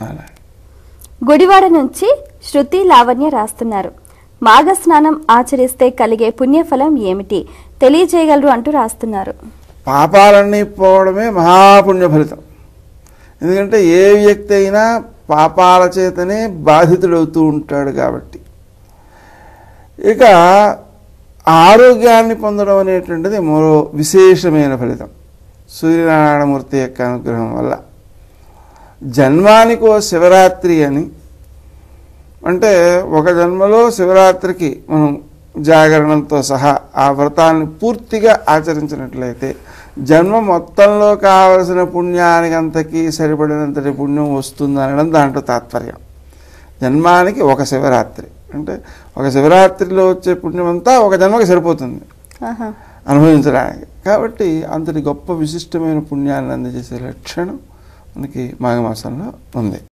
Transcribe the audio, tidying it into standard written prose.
అలా గుడివాడ నుంచి శృతి లావణ్య రాస్తున్నారు. మాఘ స్నానం ఆచరిస్తే కలిగే పుణ్యఫలం ఏమిటి తెలియజేయగలరు అంటూ రాస్తున్నారు. పాపాలన్నీ పోవడమే మహాపుణ్య ఫలితం. ఎందుకంటే ఏ వ్యక్తి అయినా పాపాల చేతనే బాధితుడవుతూ ఉంటాడు కాబట్టి. ఇక ఆరోగ్యాన్ని పొందడం అనేటువంటిది మరో విశేషమైన ఫలితం సూర్యనారాయణమూర్తి యొక్క అనుగ్రహం వల్ల. జన్మానికో శివరాత్రి అని, అంటే ఒక జన్మలో శివరాత్రికి మనం జాగరణంతో సహా ఆ వ్రతాన్ని పూర్తిగా ఆచరించినట్లయితే జన్మ మొత్తంలో కావలసిన పుణ్యానికి అంతకీ సరిపడినంతటి పుణ్యం వస్తుంది అనడం దాంట్లో తాత్పర్యం. జన్మానికి ఒక శివరాత్రి అంటే ఒక శివరాత్రిలో వచ్చే పుణ్యం అంతా ఒక జన్మకి సరిపోతుంది అనుభవించడానికి. కాబట్టి అంతటి గొప్ప విశిష్టమైన పుణ్యాన్ని అందజేసే లక్షణం మనకి మాఘమాసంలో ఉంది.